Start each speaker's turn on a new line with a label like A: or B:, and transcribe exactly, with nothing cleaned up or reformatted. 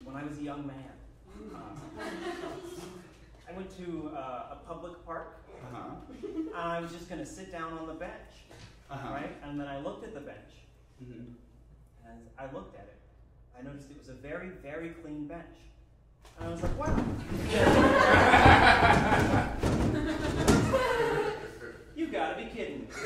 A: when I was a young man. Uh, I went to uh, a public park.
B: Uh-huh.
A: And I was just going to sit down on the bench,
B: Uh-huh.
A: right? And then I looked at the bench.
B: Mm-hmm.
A: And as I looked at it, I noticed it was a very, very clean bench. And I was like, wow. You gotta be kidding me.